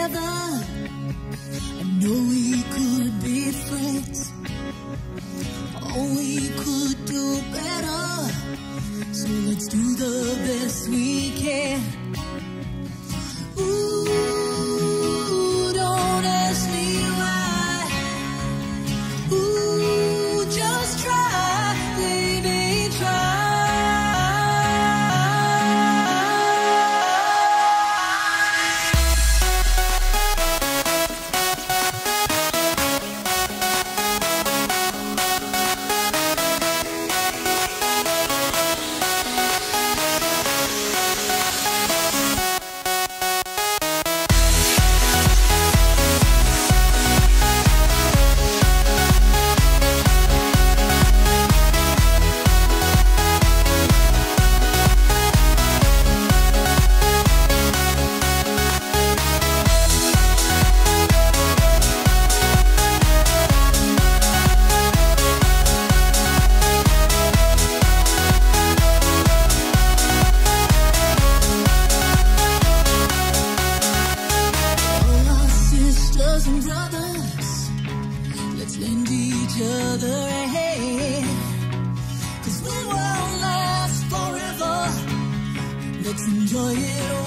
together. I know we could be friends. Oh, we could do better. So let's do the best we can. Ooh, don't ask me why. Ooh, just try, baby, try. And brothers, let's lend each other a hand, 'cause we won't last forever. Let's enjoy it